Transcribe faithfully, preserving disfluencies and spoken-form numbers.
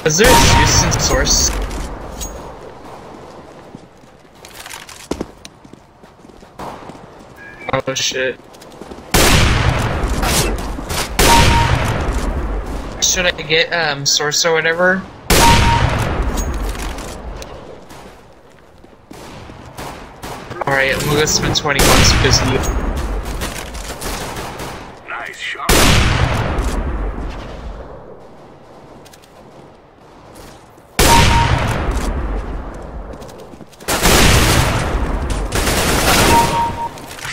Is there a Zeus in source? Oh shit. Should I get um source or whatever? Alright, I'm gonna spend twenty bucks because you. Nice shot.